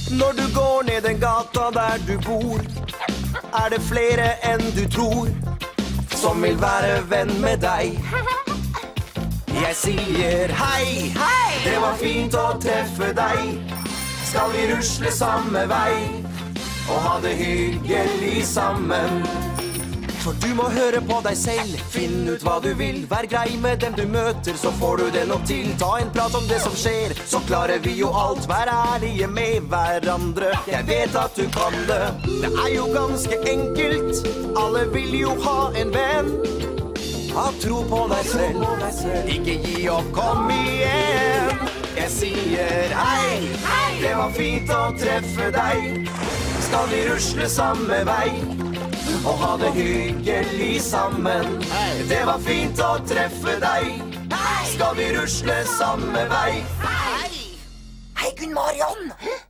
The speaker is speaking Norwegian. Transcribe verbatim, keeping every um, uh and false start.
Når du går ned den gata der du bor, er det flere enn du tror som vil være venn med deg. Jeg sier hei, det var fint å treffe deg. Skal vi rusle samme vei og ha det hyggelig sammen? For du må høre på deg selv, finn ut hva du vil. Vær grei med dem du møter, så får du det nok til. Ta en prat om det som skjer, så klarer vi jo alt. Vær ærlige med hverandre, jeg vet at du kan det. Det er jo ganske enkelt, alle vil jo ha en venn. Ha tro på deg selv, ikke gi opp, kom igjen. Jeg sier hei, det var fint å treffe deg. Skal vi rusle samme vei og ha det hyggelig sammen? Det var fint å treffe deg. Skal vi rusle samme vei? Hei, Gunn Marion!